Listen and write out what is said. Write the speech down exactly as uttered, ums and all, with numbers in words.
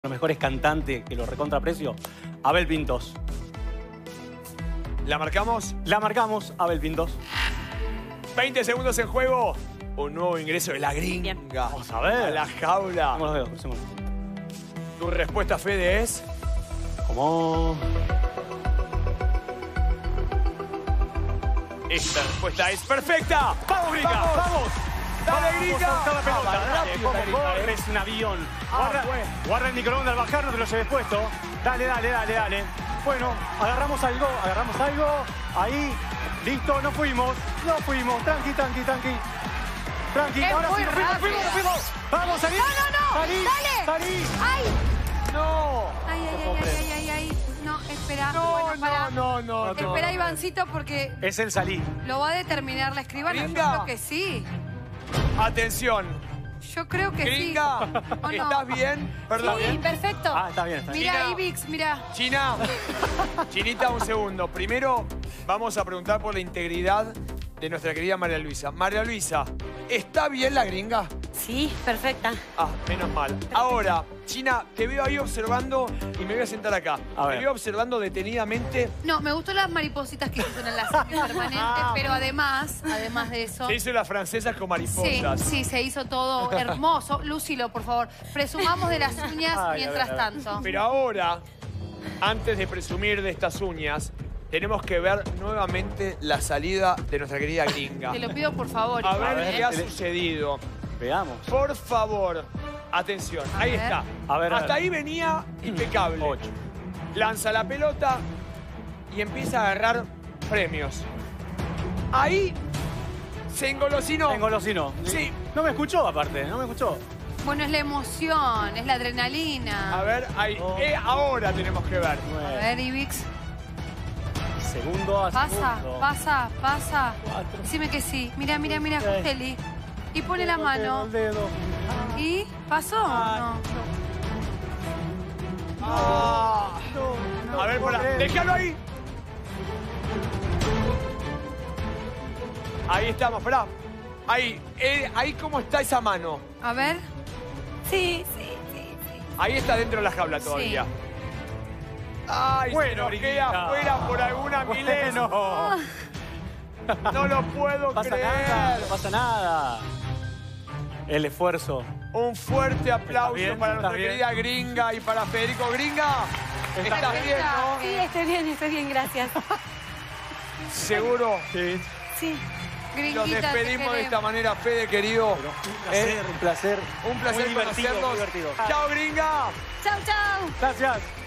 Los mejores cantantes que lo recontraprecio, Abel Pintos. ¿La marcamos? La marcamos, Abel Pintos. veinte segundos en juego. Un nuevo ingreso de la gringa. Vamos a ver. A la jaula. Crucemos los dedos, crucemos. Tu respuesta, Fede, es... ¿Cómo? Esta respuesta es perfecta. ¡Vamos, gringa! ¡Vamos! ¡Vamos! ¡Dale, Vamos, gringa! soltá la pelota, Vamos, dale, rápido, ¿cómo gringa. corres un avión? Ah, Guarda, bueno. guarda el microondas al bajar, no te lo lleves puesto. Dale, dale, dale, dale. Bueno, agarramos algo, agarramos algo. Ahí, listo, no fuimos. No fuimos. Tranqui, tranqui, tranqui. Tranqui, Es ahora muy sí, nos fuimos, nos fuimos, nos fuimos. Vamos, salí. No, no, no. Salí, Dale. salí. ¡Ay! ¡No! Ay, ay, ay, ay, ay, ay. No, espera. No, bueno, pará. no, no, no. Espera, no. Ivancito, porque Es el salí. lo va a determinar la escribana. Yo Gringa. creo que sí. Atención. Yo creo que Gringa, sí. ¿O no? ¿estás bien? Perdón. Sí, perfecto. Ah, está bien, está bien. Mira China. ahí, Vix, mira. China, Chinita, un segundo. Primero vamos a preguntar por la integridad de nuestra querida María Luisa. María Luisa, ¿está bien la gringa? Sí, perfecta. Ah, menos mal. Ahora, China, te veo ahí observando y me voy a sentar acá. A ver. Te veo observando detenidamente. No, me gustó las maripositas que hicieron en la serie permanente, pero además, además de eso... Se hizo las francesas con Sí, mariposas. sí, se hizo todo hermoso. Lucilo, por favor, presumamos de las uñas Ay, a mientras ver, a ver. tanto. Pero ahora, antes de presumir de estas uñas, tenemos que ver nuevamente la salida de nuestra querida gringa. Te lo pido, por favor. A Iván, ver ¿eh? qué ha sucedido. Veamos. Por favor, atención, A ahí ver. está. A ver, a Hasta ver. ahí venía impecable. Ocho. Lanza la pelota y empieza a agarrar premios. Ahí se engolosinó. Engolosino. Sí. No me escuchó, aparte, no me escuchó. Bueno, es la emoción, es la adrenalina. A ver, ahí. Oh. Eh, ahora tenemos que ver. A Nueve. ver, Ibix. Segundo a Pasa, segundo. pasa, pasa. Cuatro. Decime que sí. Mira, mira, mira, Seis. Joseli. Y pone la Dedo, mano. dedo, dedo. ¿Y pasó o Ah, no? Ah. No, no A ver, puedo pará. creer. Déjalo ahí. Ahí estamos, pará. Ahí, eh, ahí cómo está esa mano. A ver. Sí, sí, sí, sí. Ahí está dentro de la jaula todavía. Ay, Bueno, se nos Briguita. queda afuera por alguna milésima. Bueno. No lo puedo No pasa creer. nada, no pasa nada. El esfuerzo. Un fuerte aplauso bien? para ¿Estás nuestra bien? querida gringa y para Federico. Gringa, ¿Estás ¿estás bien? bien, no? Sí, estoy bien, estoy bien, gracias. Seguro. Sí. Sí. Nos Gringuita, te despedimos de esta queremos. manera, Fede, querido. Pero un placer, Eh, un placer. Un placer Muy divertido, conocerlos. muy divertido. Chao, gringa. Chau, chau. Gracias.